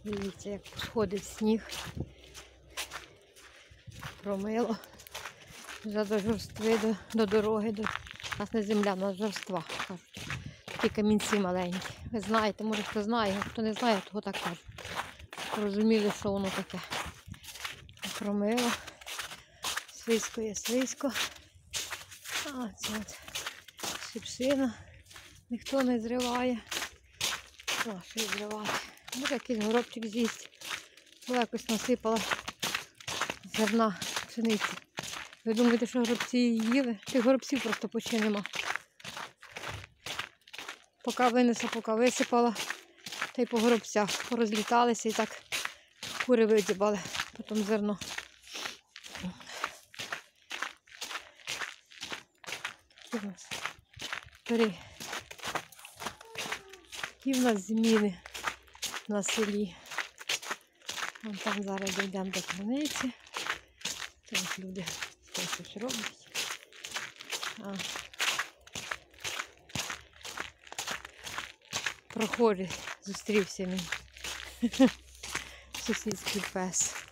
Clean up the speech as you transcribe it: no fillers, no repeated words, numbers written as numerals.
Дивіться, як сходить сніг. Промило. Вже до жорстви, до дороги. У нас не земля, у нас жорства, кажуть. Такі камінці маленькі. Ви знаєте, може хто знає, хто не знає, того так кажуть. Розуміли, що воно таке. Промило. Слизько є слизько. А це от шипшина. Ніхто не зриває. О, що й зривати. Може якийсь горобчик з'їсть. Бо якось насипала зерна пшениці. Ви думаєте, що горобці її їли? Тих горобців просто почти нема. Поки винесла, поки висипала, та й по горобцях порозліталися і так кури видібали потім зерно. Такі в нас зміни на селі. Вон там зараз дійдемо до криниці. Там люди щось роблять. Прохожий зустрівся мій сусідський пес.